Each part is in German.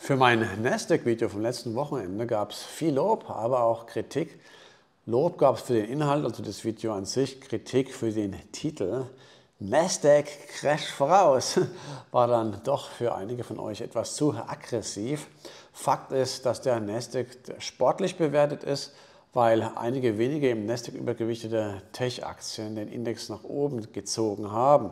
Für mein Nasdaq-Video vom letzten Wochenende gab es viel Lob, aber auch Kritik. Lob gab es für den Inhalt, also das Video an sich, Kritik für den Titel. Nasdaq crasht voraus, war dann doch für einige von euch etwas zu aggressiv. Fakt ist, dass der Nasdaq sportlich bewertet ist, weil einige wenige im Nasdaq übergewichtete Tech-Aktien den Index nach oben gezogen haben.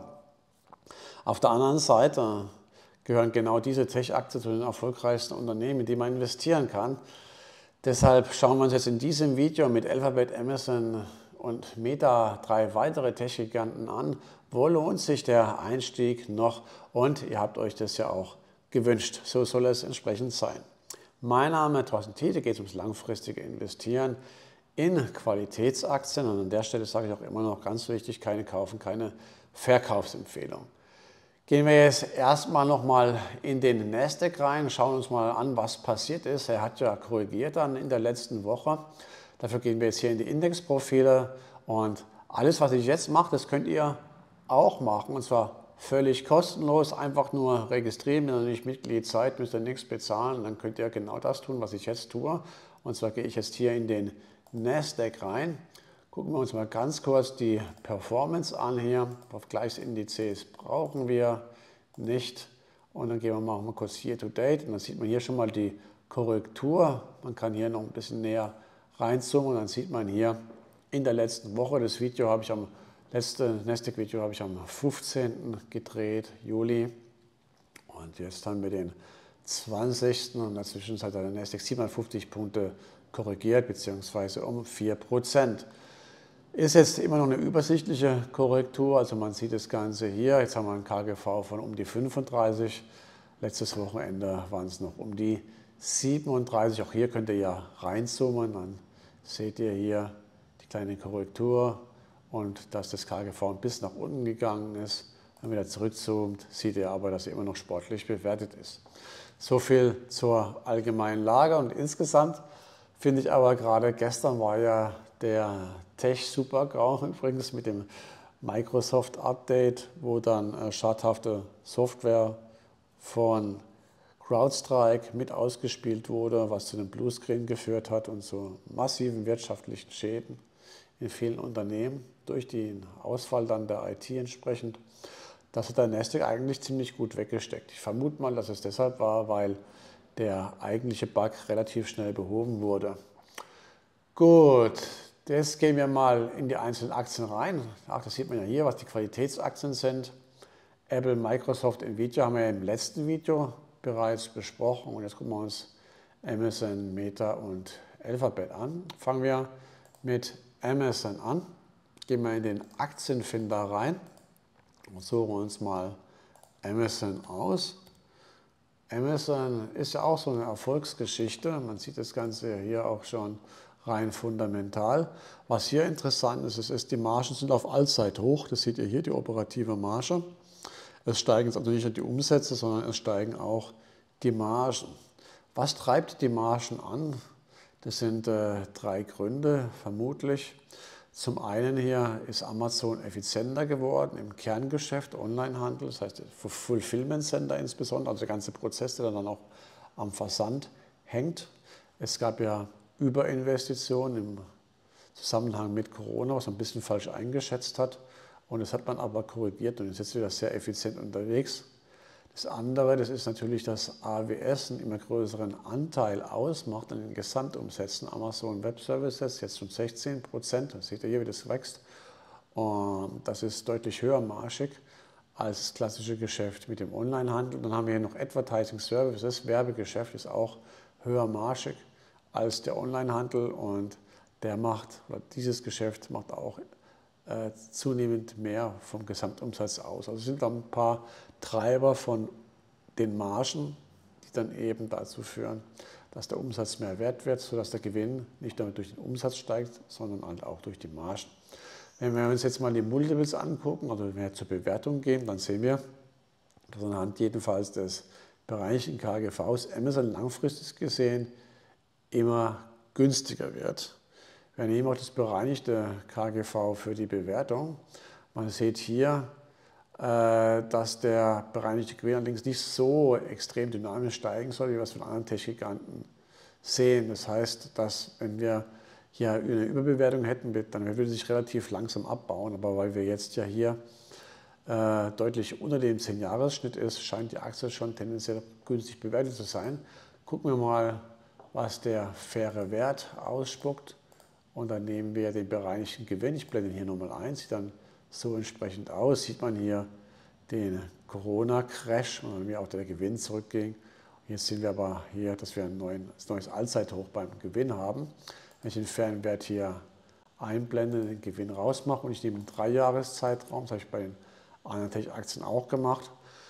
Auf der anderen Seite gehören genau diese Tech-Aktien zu den erfolgreichsten Unternehmen, in die man investieren kann. Deshalb schauen wir uns jetzt in diesem Video mit Alphabet, Amazon und Meta 3 weitere Tech-Giganten an. Wo lohnt sich der Einstieg noch? Und ihr habt euch das ja auch gewünscht. So soll es entsprechend sein. Mein Name ist Thorsten Tietze, geht ums langfristige Investieren in Qualitätsaktien. Und an der Stelle sage ich auch immer noch ganz wichtig, keine Kaufen, keine Verkaufsempfehlung. Gehen wir jetzt erstmal nochmal in den Nasdaq rein, schauen uns mal an, was passiert ist. Er hat ja korrigiert dann in der letzten Woche. Dafür gehen wir jetzt hier in die Indexprofile und alles, was ich jetzt mache, das könnt ihr auch machen, und zwar völlig kostenlos. Einfach nur registrieren, wenn ihr nicht Mitglied seid, müsst ihr nichts bezahlen. Dann könnt ihr genau das tun, was ich jetzt tue. Und zwar gehe ich jetzt hier in den Nasdaq rein. Gucken wir uns mal ganz kurz die Performance an hier. Vergleichsindizes brauchen wir nicht. Und dann gehen wir mal kurz Year to Date. Und dann sieht man hier schon mal die Korrektur. Man kann hier noch ein bisschen näher reinzoomen. Und dann sieht man hier in der letzten Woche, das letzte Nasdaq-Video habe ich am 15. gedreht, Juli. Und jetzt haben wir den 20. Und in der Zwischenzeit hat der Nasdaq 750 Punkte korrigiert, beziehungsweise um 4%. Ist jetzt immer noch eine übersichtliche Korrektur, also man sieht das Ganze hier. Jetzt haben wir ein KGV von um die 35. Letztes Wochenende waren es noch um die 37. Auch hier könnt ihr ja reinzoomen, dann seht ihr hier die kleine Korrektur und dass das KGV bis nach unten gegangen ist. Wenn man wieder zurückzoomt, seht ihr aber, dass er immer noch sportlich bewertet ist. So viel zur allgemeinen Lage, und insgesamt finde ich aber gerade, gestern war ja der Tech-Super-GAU übrigens mit dem Microsoft-Update, wo dann schadhafte Software von CrowdStrike mit ausgespielt wurde, was zu einem Bluescreen geführt hat und zu massiven wirtschaftlichen Schäden in vielen Unternehmen durch den Ausfall dann der IT entsprechend. Das hat der Nasdaq eigentlich ziemlich gut weggesteckt. Ich vermute mal, dass es deshalb war, weil der eigentliche Bug relativ schnell behoben wurde. Gut, jetzt gehen wir mal in die einzelnen Aktien rein. Ach, das sieht man ja hier, was die Qualitätsaktien sind. Apple, Microsoft, Nvidia haben wir ja im letzten Video bereits besprochen. Und jetzt gucken wir uns Amazon, Meta und Alphabet an. Fangen wir mit Amazon an. Gehen wir in den Aktienfinder rein und suchen uns mal Amazon aus. Amazon ist ja auch so eine Erfolgsgeschichte. Man sieht das Ganze hier auch schon rein fundamental. Was hier interessant ist, die Margen sind auf Allzeithoch. Das seht ihr hier, die operative Marge. Es steigen jetzt also nicht nur die Umsätze, sondern es steigen auch die Margen. Was treibt die Margen an? Das sind drei Gründe, vermutlich. Zum einen hier ist Amazon effizienter geworden im Kerngeschäft, Onlinehandel, das heißt Fulfillment Center insbesondere, also der ganze Prozess, der dann auch am Versand hängt. Es gab ja Überinvestitionen im Zusammenhang mit Corona, was man ein bisschen falsch eingeschätzt hat. Und das hat man aber korrigiert und ist jetzt wieder sehr effizient unterwegs. Das andere, das ist natürlich, dass AWS einen immer größeren Anteil ausmacht an den Gesamtumsätzen. Amazon Web Services jetzt schon 16%, das seht ihr hier, wie das wächst. Und das ist deutlich höhermarschig als das klassische Geschäft mit dem Onlinehandel. Dann haben wir hier noch Advertising Services, Werbegeschäft ist auch höhermarschig als der Onlinehandel, und dieses Geschäft macht auch zunehmend mehr vom Gesamtumsatz aus. Also es sind da ein paar Treiber von den Margen, die dann eben dazu führen, dass der Umsatz mehr wert wird, sodass der Gewinn nicht nur durch den Umsatz steigt, sondern halt auch durch die Margen. Wenn wir uns jetzt mal die Multiples angucken, oder wenn wir zur Bewertung gehen, dann sehen wir, dass anhand jedenfalls des Bereichen KGVs Amazon langfristig gesehen immer günstiger wird. Wir nehmen auch das bereinigte KGV für die Bewertung. Man sieht hier, dass der bereinigte Gewinn allerdings nicht so extrem dynamisch steigen soll, wie wir es von anderen Tech-Giganten sehen. Das heißt, dass wenn wir hier eine Überbewertung hätten, dann würde sich relativ langsam abbauen. Aber weil wir jetzt ja hier deutlich unter dem 10-Jahres-Schnitt ist, scheint die Aktie schon tendenziell günstig bewertet zu sein. Gucken wir mal, was der faire Wert ausspuckt. Und dann nehmen wir den bereinigten Gewinn. Ich blende ihn hier nochmal ein, sieht dann so entsprechend aus. Sieht man hier den Corona-Crash und wie auch der Gewinn zurückging. Jetzt sehen wir aber hier, dass wir ein neues Allzeithoch beim Gewinn haben. Wenn ich den fairen Wert hier einblende, den Gewinn rausmache und ich nehme einen 3-Jahres-Zeitraum, das habe ich bei den anderen Tech-Aktien auch gemacht.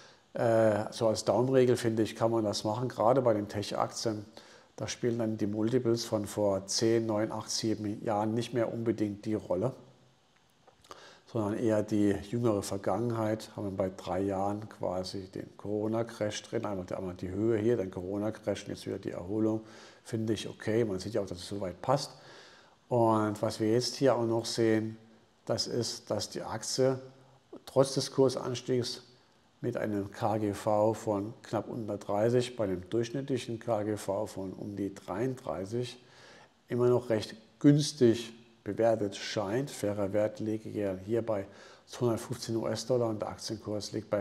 So als Daumenregel finde ich, kann man das machen, gerade bei den Tech-Aktien. Da spielen dann die Multiples von vor 10, 9, 8, 7 Jahren nicht mehr unbedingt die Rolle, sondern eher die jüngere Vergangenheit. Haben wir bei 3 Jahren quasi den Corona-Crash drin, einmal die Höhe hier, dann Corona-Crash und jetzt wieder die Erholung. Finde ich okay, man sieht ja auch, dass es soweit passt. Und was wir jetzt hier auch noch sehen, das ist, dass die Aktie trotz des Kursanstiegs mit einem KGV von knapp unter 30, bei einem durchschnittlichen KGV von um die 33, immer noch recht günstig bewertet scheint. Fairer Wert liegt hier bei 215 US-Dollar und der Aktienkurs liegt bei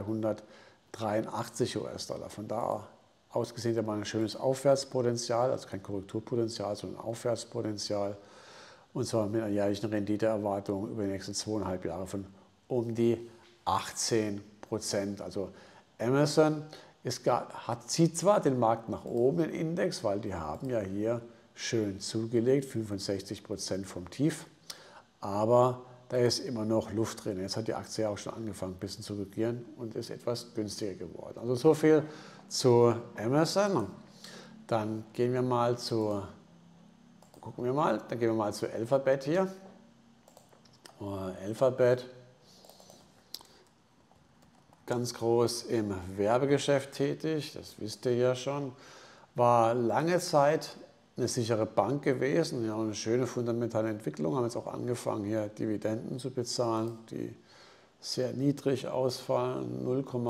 183 US-Dollar. Von da aus gesehen hat man ein schönes Aufwärtspotenzial, also kein Korrekturpotenzial, sondern Aufwärtspotenzial. Und zwar mit einer jährlichen Renditeerwartung über die nächsten 2,5 Jahre von um die 18%. Also Amazon zieht zwar den Markt nach oben, den Index, weil die haben ja hier schön zugelegt, 65% vom Tief, aber da ist immer noch Luft drin. Jetzt hat die Aktie auch schon angefangen, ein bisschen zu reagieren und ist etwas günstiger geworden. Also so viel zu Amazon. Dann gehen wir mal zu Alphabet hier. Alphabet, ganz groß im Werbegeschäft tätig, das wisst ihr ja schon, war lange Zeit eine sichere Bank gewesen, ja, eine schöne fundamentale Entwicklung, haben jetzt auch angefangen, hier Dividenden zu bezahlen, die sehr niedrig ausfallen,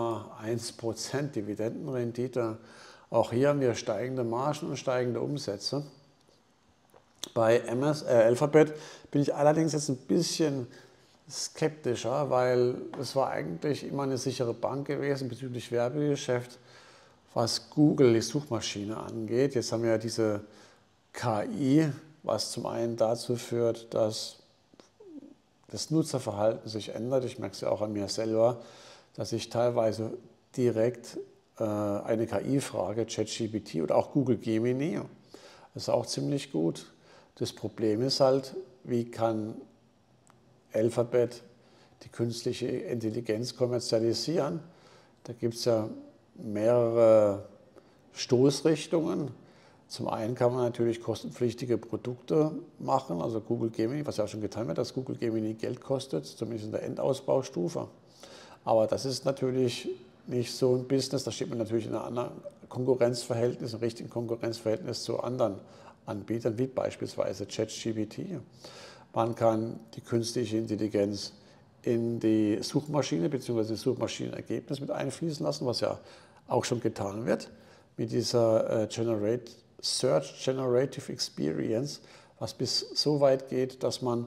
0,1% Dividendenrendite. Auch hier haben wir steigende Margen und steigende Umsätze. Bei Alphabet bin ich allerdings jetzt ein bisschen skeptischer, weil es war eigentlich immer eine sichere Bank gewesen bezüglich Werbegeschäft, was Google, die Suchmaschine, angeht. Jetzt haben wir ja diese KI, was zum einen dazu führt, dass das Nutzerverhalten sich ändert. Ich merke es ja auch an mir selber, dass ich teilweise direkt eine KI frage, ChatGPT oder auch Google Gemini. Das ist auch ziemlich gut. Das Problem ist halt, wie kann Alphabet die künstliche Intelligenz kommerzialisieren? Da gibt es ja mehrere Stoßrichtungen. Zum einen kann man natürlich kostenpflichtige Produkte machen, also Google Gemini, was ja auch schon getan wird, dass Google Gemini Geld kostet, zumindest in der Endausbaustufe. Aber das ist natürlich nicht so ein Business, da steht man natürlich in einem anderen Konkurrenzverhältnis, einem richtigen Konkurrenzverhältnis zu anderen Anbietern, wie beispielsweise ChatGPT. Man kann die künstliche Intelligenz in die Suchmaschine bzw. das Suchmaschinenergebnis mit einfließen lassen, was ja auch schon getan wird mit dieser Search Generative Experience, was bis so weit geht, dass man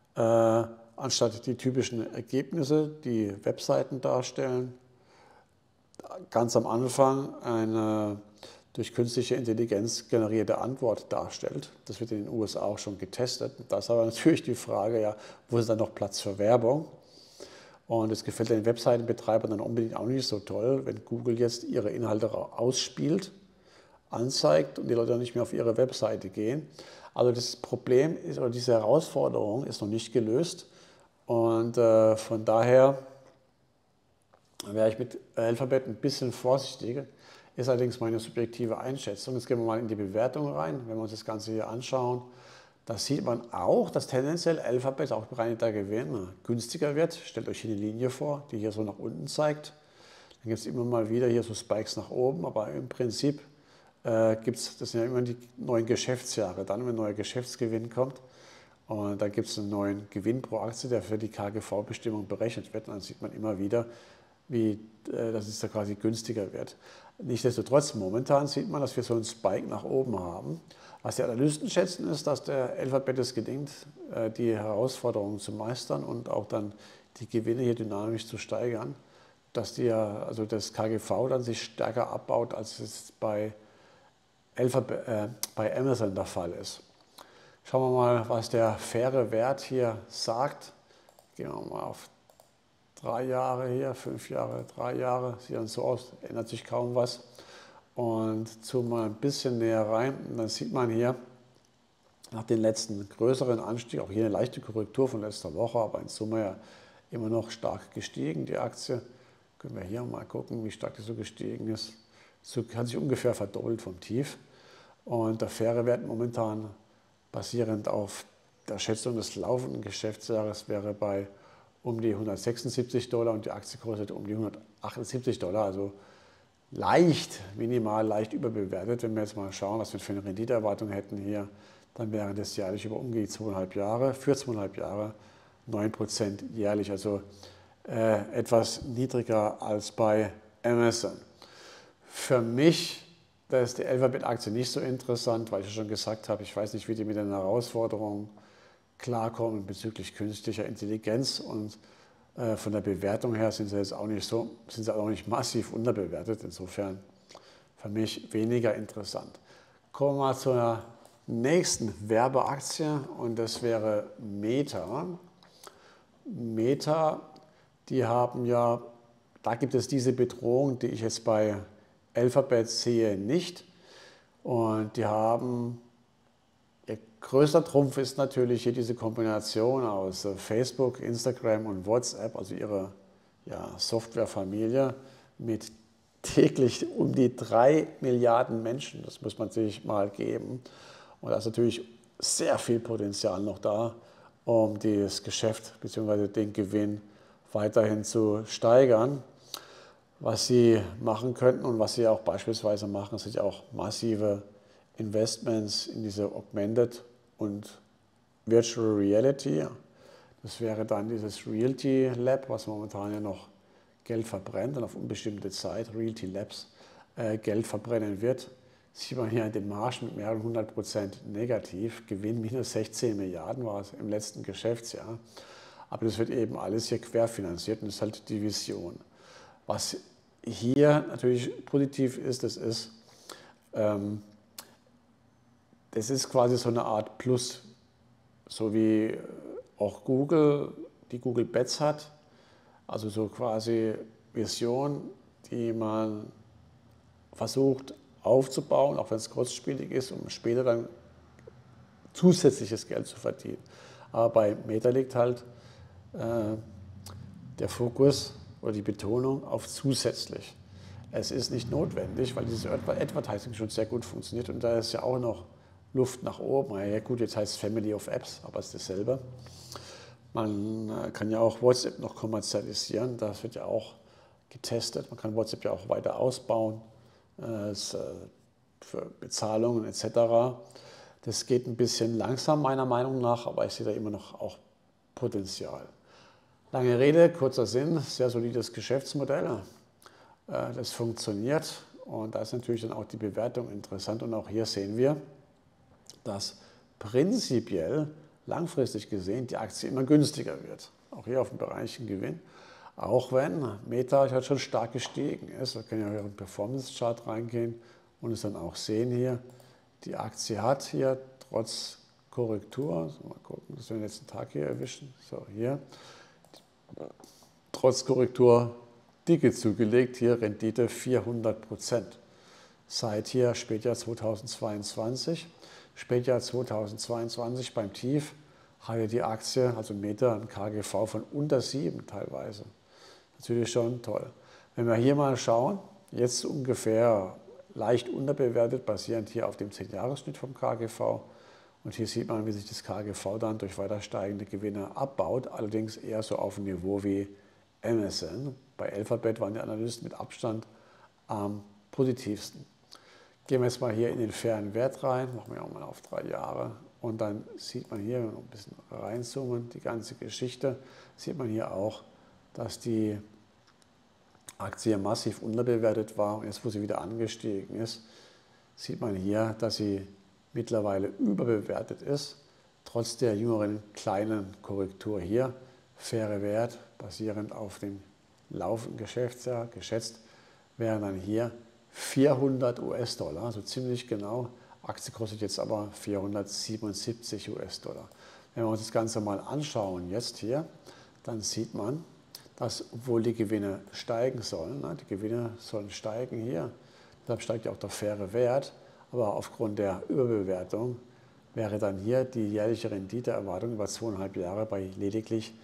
anstatt die typischen Ergebnisse, die Webseiten darstellen, ganz am Anfang eine durch künstliche Intelligenz generierte Antwort darstellt. Das wird in den USA auch schon getestet. Da ist aber natürlich die Frage, ja, wo ist dann noch Platz für Werbung? Und es gefällt den Webseitenbetreibern dann unbedingt auch nicht so toll, wenn Google jetzt ihre Inhalte ausspielt, anzeigt und die Leute dann nicht mehr auf ihre Webseite gehen. Also das Problem ist, oder diese Herausforderung ist noch nicht gelöst. Und von daher wäre ich mit Alphabet ein bisschen vorsichtiger. Ist allerdings meine subjektive Einschätzung. Jetzt gehen wir mal in die Bewertung rein. Wenn wir uns das Ganze hier anschauen, da sieht man auch, dass tendenziell Alphabet, auch bereinigter Gewinn, günstiger wird. Stellt euch hier die Linie vor, die hier so nach unten zeigt. Dann gibt es immer mal wieder hier so Spikes nach oben, aber im Prinzip das sind ja immer die neuen Geschäftsjahre. Dann, wenn ein neuer Geschäftsgewinn kommt, und da gibt es einen neuen Gewinn pro Aktie, der für die KGV-Bestimmung berechnet wird. Und dann sieht man immer wieder, dass es da quasi günstiger wird. Nichtsdestotrotz, momentan sieht man, dass wir so einen Spike nach oben haben. Was die Analysten schätzen, ist, dass der Alphabet es gelingt, die Herausforderungen zu meistern und auch dann die Gewinne hier dynamisch zu steigern, dass also das KGV dann sich stärker abbaut, als es bei Amazon der Fall ist. Schauen wir mal, was der faire Wert hier sagt. Gehen wir mal auf 3 Jahre hier, 5 Jahre, 3 Jahre, sieht dann so aus, ändert sich kaum was. Und zoom mal ein bisschen näher rein, und dann sieht man hier nach dem letzten größeren Anstieg, auch hier eine leichte Korrektur von letzter Woche, aber in Summe ja immer noch stark gestiegen, die Aktie. Können wir hier mal gucken, wie stark die so gestiegen ist. So hat sich ungefähr verdoppelt vom Tief. Und der faire Wert momentan basierend auf der Schätzung des laufenden Geschäftsjahres wäre bei um die $176 und die Aktie kostet um die $178, also leicht, minimal leicht überbewertet. Wenn wir jetzt mal schauen, was wir für eine Renditeerwartung hätten hier, dann wäre das jährlich über um die 2,5 Jahre, für 2,5 Jahre 9% jährlich, also etwas niedriger als bei Amazon. Für mich ist die Alphabet-Aktie nicht so interessant, weil ich schon gesagt habe, ich weiß nicht, wie die mit den Herausforderungen klarkommen bezüglich künstlicher Intelligenz, und von der Bewertung her sind sie jetzt auch nicht sind sie auch nicht massiv unterbewertet. Insofern für mich weniger interessant. Kommen wir mal zur nächsten Werbeaktie, und das wäre Meta. Meta, die haben ja, da gibt es diese Bedrohung, die ich jetzt bei Alphabet sehe, nicht. Und die haben, ihr größter Trumpf ist natürlich hier diese Kombination aus Facebook, Instagram und WhatsApp, also ihre Softwarefamilie mit täglich um die 3 Milliarden Menschen. Das muss man sich mal geben. Und da ist natürlich sehr viel Potenzial noch da, um das Geschäft bzw. den Gewinn weiterhin zu steigern. Was sie machen könnten und was sie auch beispielsweise machen, sind ja auch massive Investments in diese Augmented und Virtual Reality. Das wäre dann dieses Realty Lab, was momentan ja noch Geld verbrennt und auf unbestimmte Zeit, Realty Labs, Geld verbrennen wird. Sieht man hier den Margen mit mehreren 100% negativ. Gewinn minus 16 Milliarden war es im letzten Geschäftsjahr. Aber das wird eben alles hier querfinanziert, und das ist halt die Vision. Was hier natürlich positiv ist, das ist quasi so eine Art Plus, so wie auch Google die Google Bets hat, also so quasi Vision, die man versucht aufzubauen, auch wenn es kostspielig ist, um später dann zusätzliches Geld zu verdienen. Aber bei Meta liegt halt der Fokus oder die Betonung auf zusätzlich. Es ist nicht notwendig, weil dieses Advertising schon sehr gut funktioniert, und da ist ja auch noch Luft nach oben. Ja gut, jetzt heißt es Family of Apps, aber es ist dasselbe. Man kann ja auch WhatsApp noch kommerzialisieren, das wird ja auch getestet. Man kann WhatsApp ja auch weiter ausbauen für Bezahlungen etc. Das geht ein bisschen langsam meiner Meinung nach, aber ich sehe da immer noch auch Potenzial. Lange Rede, kurzer Sinn, sehr solides Geschäftsmodell. Das funktioniert, und da ist natürlich dann auch die Bewertung interessant, und auch hier sehen wir, dass prinzipiell langfristig gesehen die Aktie immer günstiger wird. Auch hier auf dem Bereich Gewinn, auch wenn Meta halt schon stark gestiegen ist. Wir können ja hier in den Performance-Chart reingehen und es dann auch sehen hier, die Aktie hat hier trotz Korrektur, mal gucken, dass wir den letzten Tag hier erwischen, so hier, trotz Korrektur dicke zugelegt, hier Rendite 400%. Seit hier Spätjahr 2022. Spätjahr 2022 beim Tief hatte die Aktie, also Meta, ein KGV von unter 7 teilweise. Natürlich schon toll. Wenn wir hier mal schauen, jetzt ungefähr leicht unterbewertet, basierend hier auf dem 10-Jahres-Schnitt vom KGV. Und hier sieht man, wie sich das KGV dann durch weiter steigende Gewinne abbaut, allerdings eher so auf ein Niveau wie Amazon. Bei Alphabet waren die Analysten mit Abstand am positivsten. Gehen wir jetzt mal hier in den fairen Wert rein, machen wir auch mal auf 3 Jahre. Und dann sieht man hier, wenn wir noch ein bisschen reinzoomen, die ganze Geschichte, sieht man hier auch, dass die Aktie massiv unterbewertet war und jetzt, wo sie wieder angestiegen ist, sieht man hier, dass sie mittlerweile überbewertet ist, trotz der jüngeren kleinen Korrektur hier. Faire Wert, basierend auf dem laufenden Geschäftsjahr, geschätzt wären dann hier 400 US-Dollar, also ziemlich genau. Aktie kostet jetzt aber 477 US-Dollar. Wenn wir uns das Ganze mal anschauen, jetzt hier, dann sieht man, dass obwohl die Gewinne steigen sollen, die Gewinne sollen steigen hier, deshalb steigt ja auch der faire Wert, aber aufgrund der Überbewertung wäre dann hier die jährliche Renditeerwartung über 2,5 Jahre bei lediglich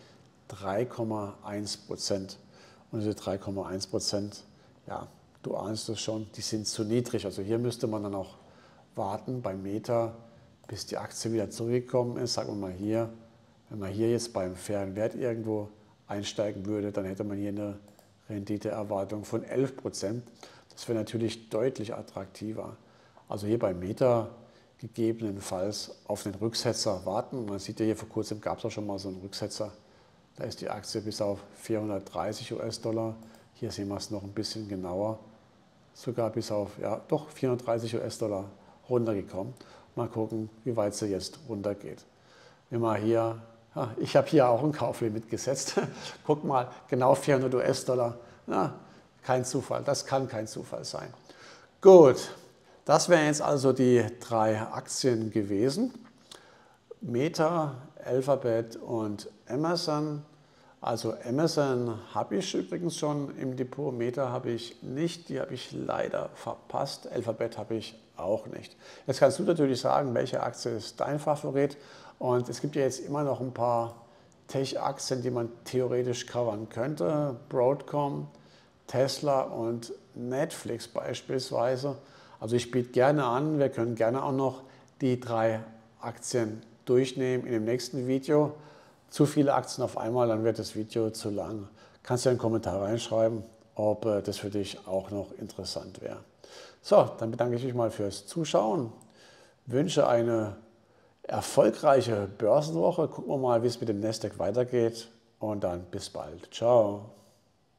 3,1%. Und diese 3,1%, ja, du ahnst es schon, die sind zu niedrig. Also hier müsste man dann auch warten bei Meta, bis die Aktie wieder zurückgekommen ist. Sagen wir mal hier, wenn man hier jetzt beim fairen Wert irgendwo einsteigen würde, dann hätte man hier eine Renditeerwartung von 11%. Das wäre natürlich deutlich attraktiver. Also hier bei Meta gegebenenfalls auf den Rücksetzer warten. Man sieht ja hier vor kurzem gab es auch schon mal so einen Rücksetzer. Da ist die Aktie bis auf 430 US-Dollar. Hier sehen wir es noch ein bisschen genauer. Sogar bis auf, ja, doch 430 US-Dollar runtergekommen. Mal gucken, wie weit sie jetzt runtergeht. Wenn wir hier, ja, ich habe hier auch ein Kauflimit gesetzt. Guck mal, genau 400 US-Dollar. Na, kein Zufall, das kann kein Zufall sein. Gut, das wären jetzt also die 3 Aktien gewesen. Meta, Alphabet und Amazon. Also Amazon habe ich übrigens schon im Depot, Meta habe ich nicht, die habe ich leider verpasst. Alphabet habe ich auch nicht. Jetzt kannst du natürlich sagen, welche Aktie ist dein Favorit? Und es gibt ja jetzt immer noch ein paar Tech-Aktien, die man theoretisch covern könnte. Broadcom, Tesla und Netflix beispielsweise. Also ich biete gerne an, wir können gerne auch noch die 3 Aktien durchnehmen in dem nächsten Video. Zu viele Aktien auf einmal, dann wird das Video zu lang. Kannst du einen Kommentar reinschreiben, ob das für dich auch noch interessant wäre. So, dann bedanke ich mich mal fürs Zuschauen. Wünsche eine erfolgreiche Börsenwoche. Gucken wir mal, wie es mit dem Nasdaq weitergeht. Und dann bis bald. Ciao.